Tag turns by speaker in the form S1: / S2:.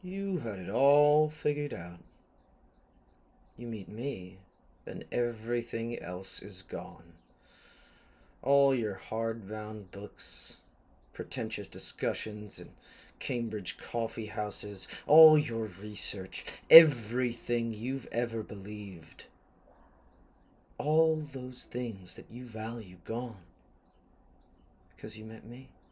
S1: You had it all figured out. You meet me, then everything else is gone. All your hardbound books, pretentious discussions in Cambridge coffee houses, all your research, everything you've ever believed. All those things that you value gone. Because you met me.